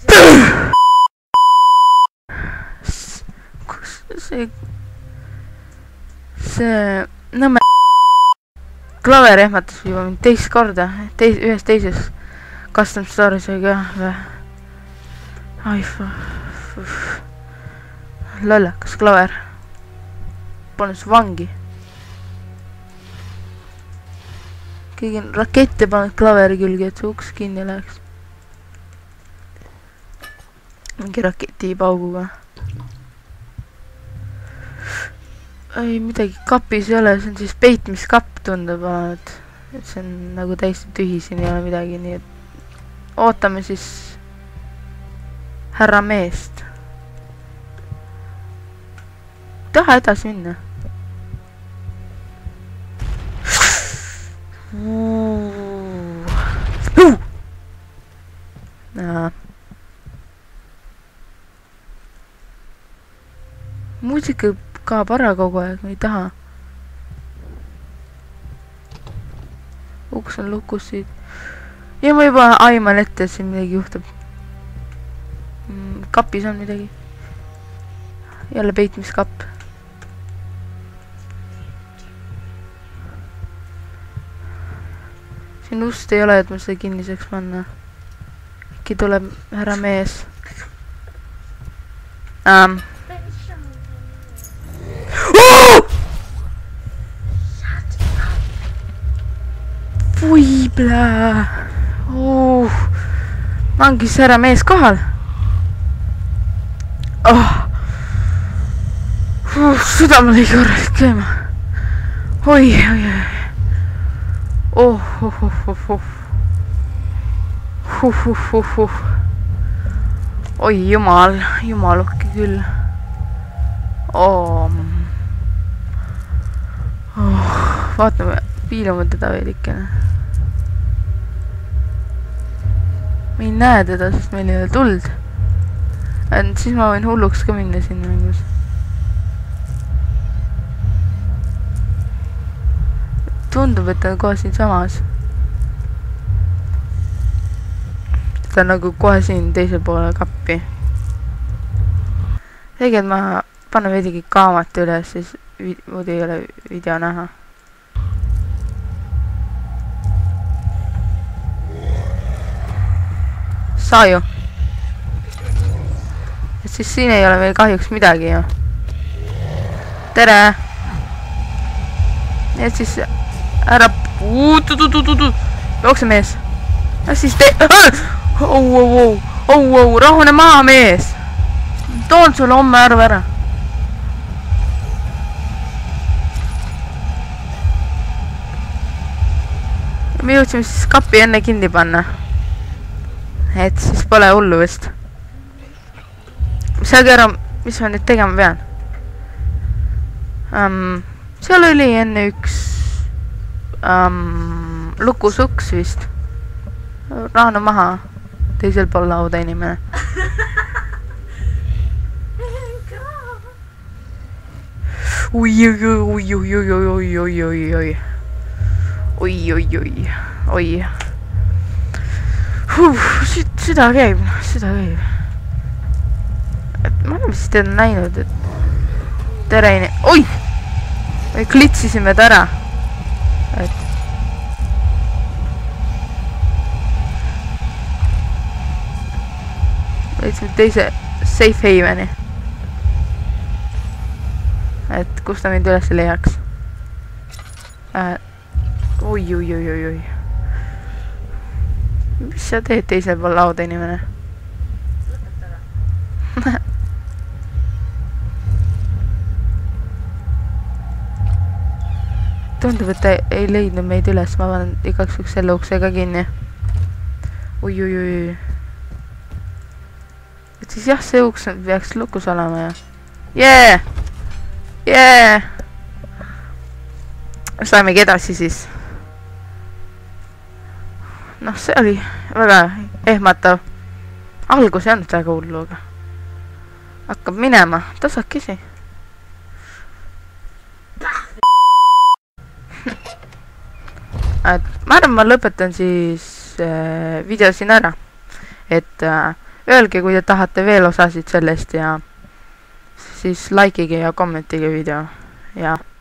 kus see Nõmme Klaver ehmatas juba mind teist korda, ühes teises custom store'is või ka või? Ai, lollakas Klaver. Panen su vangi. Keegi on rakette pannud Klaveri külge, et su uks kinni läheks. Mingi raketi pauguga. Ei, midagi kapis ei ole, see on siis peitmiskapp tundub, et see on nagu täiesti tühi, siin ei ole midagi, nii et ootame siis härra meest. Taha edasi minna. Muusika kaob ära kogu aeg, ma ei taha. Uks on lukus siit. Ja ma juba aiman ette, et siin midagi juhtub. Kapis on midagi. Jälle peitmiskapp. Siin ust ei ole, et ma seda kinniseks panna. Äkki tuleb härra mees. Võiblä. Mangis härra mees kohal. Süda mul ei korralik käima. Oi. Oi jumal uhke küll. Vaatame, piilume teda veidikene. Ma ei näe teda, sest meil ei ole tuld. Siis ma võin hulluks ka minna siin mängus. Tundub, et ta on kohe siin samas. Ta on nagu kohe siin teisel poole kappi. Tegelikult ma panen veidigi kaamat üles, siis muud ei ole video näha. Saa ju. Et siis siin ei ole meil kahjuks midagi ju. Tere! Et siis ära jookse mees. Ja siis rahune maa mees. Toon sulle homme arve ära. Me jõudsime siis kapi enne kinni panna. Et siis pole hullu vist. Saage ära, mis ma nüüd tegema pean? Seal oli enne üks lukus uks vist. Rahnu maha. Teisel pool lauda inimene. Oi. Süda käib. Ma olen vist teid näinud, et tere. Oi! Me klitsisime ta ära. Leitsime teise safe haveni. Et kus ta mind üles leiaks. Oi. Mis sa teed teisel pool lauda inimene? Lõpeta ära. Tundub, et ta ei leidnud meid üles. Ma panen igaks üks selle ukse ka kinni. Oi. Et siis jah, see uks peaks lukus olema ja. Jee! Saimegi edasi siis. Noh, see oli väga ehmatav. Algus ei olnud väga hullu, aga hakkab minema tasakesi. Ma arvan, ma lõpetan siis video siin ära. Et öelge, kui te tahate veel osasid sellest ja siis likeige ja kommentige video ja